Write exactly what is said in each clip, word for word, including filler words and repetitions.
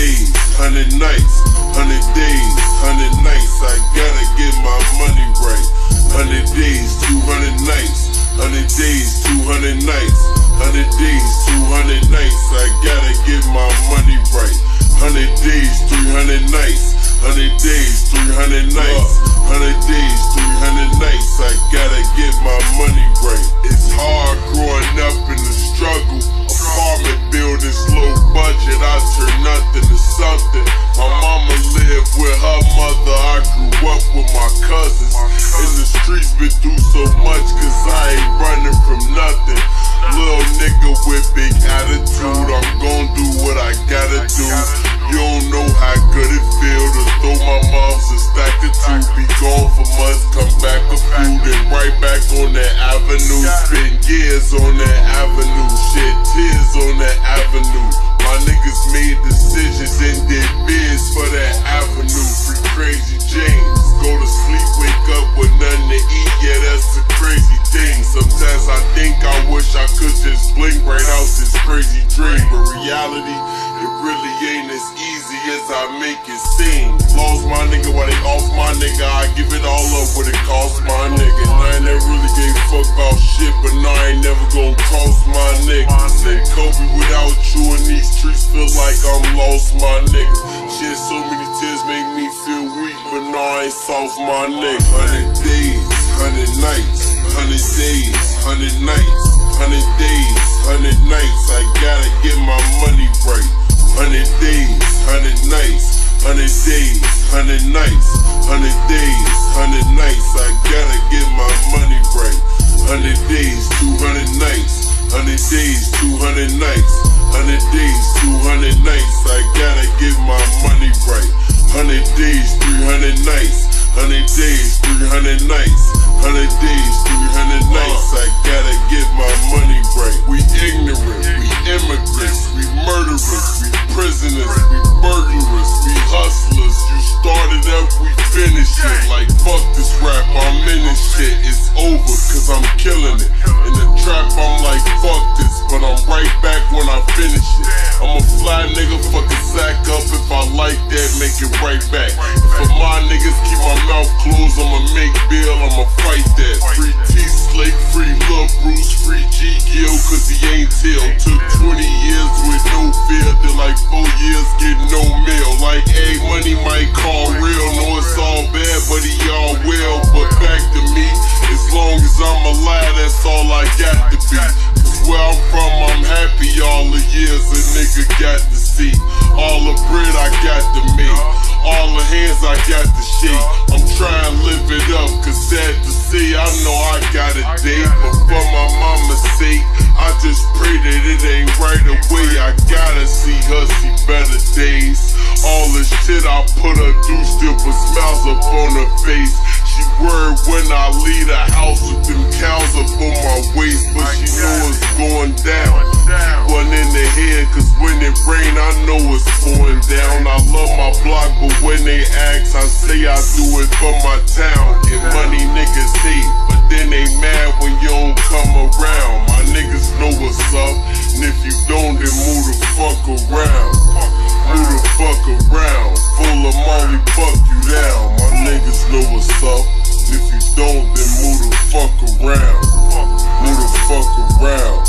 days, hundred nights, hundred days, hundred nights. I gotta get my money right. Hundred days, two hundred nights. Hundred days, two hundred nights. Hundred days, two hundred nights. I gotta get my money right. Hundred days, three hundred nights. Hundred days, three hundred nights. Hundred days, three hundred nights. I gotta get my money right. It's hard growing up in the struggle. Apartment buildings, low budget. I turn nothing to something. My mama lived with her mother. I grew up with my cousins. In the streets, been through so much, cause I ain't running from nothing. Little nigga with big attitude, I'm gon' do what I gotta do. You don't know how good it feel to throw my mom's a stack of two. Be gone for months, come back a few, then right back on that avenue. Spend years on that avenue, shed tears on that avenue. My niggas made decisions and did bids for that avenue. Free Crazy James, go to sleep, wake up with nothing to eat. Yeah, that's a crazy thing. Sometimes I think I wish I could just blink right out this crazy dream, but reality, it really ain't as easy as I make it seem. Lost my nigga while they off my nigga. I give it all up what it cost my nigga. And I ain't never really gave a fuck about shit, but now I ain't never gon' cross my nigga. Said Kobe, without you in these streets, feel like I'm lost, my nigga. Shit, so many tears make me feel weak, but now I ain't soft, my nigga. Hundred days, hundred nights, hundred days, hundred nights, hundred days, hundred nights. I gotta get my money right. Hundred days, hundred nights, hundred days, hundred nights, hundred days, hundred nights. I gotta get my money right. Hundred days, two hundred nights. Hundred days, two hundred nights. Hundred days, two hundred nights. I gotta get my money right. Hundred days, three hundred nights. Hundred days, three hundred nights. Hundred days, three hundred nights. I gotta get my money right. We ignorant, we immigrants, we murderers, we prisoners, we burglars, we hustlers. You started up, we finish it. Like fuck this rap, I'm in this shit. It's over, cause I'm killing it. In the trap, I'm like fuck this, but I'm right back when I finish it. I'm a fly nigga, fuck a sack up. If I like that, make it right back. For my niggas, keep my mouth closed, I'ma make bail, I'ma fight that. Free T-Slake, free Lil Bruce, free G-Gill, cause he ain't till. Took twenty years with no fear, then like four years get no mail. Like, hey, money might call real, know it's all bad, but he all well. But back to me, as long as I'm alive, that's all I got to be. Cause where I'm from, I'm happy all the years a nigga got to see. All the bread I got to make, all the hands I got to shake. I'm trying to live it up, cause sad to see, I know I got a date. But for my mama's sake, I just pray that it ain't right away. I gotta see her see better days. All the shit I put her through still put smiles up on her face. She worried when I leave the house with them cows up on my waist, but she know it's going down. Keep one in the head, cause when it rain, I know it's going down. I love my block, but when they ask, I say I do it for my town. Get money, niggas hate, but then they mad when you don't come around. My niggas know what's up, and if you don't, then move the fuck around. Move the fuck around. Full of Molly, fuck you down. My niggas know what's up, and if you don't, then move the fuck around. Move the fuck around.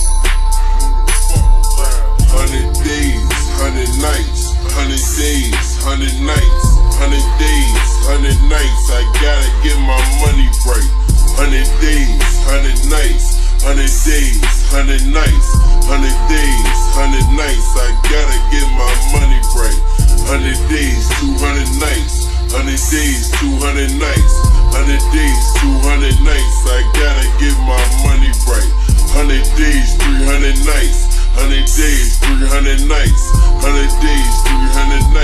Hundred days, hundred nights, hundred days, hundred nights, hundred days, hundred nights. I gotta get my money right. Hundred days, hundred nights, hundred days, hundred nights, hundred days, hundred nights. I gotta get my money right. Hundred days, two hundred nights. Hundred days, two hundred nights. Hundred days, two hundred nights. I gotta get my money right. Hundred days, three hundred nights. Hundred days, three hundred nights. Hundred days, three hundred nights.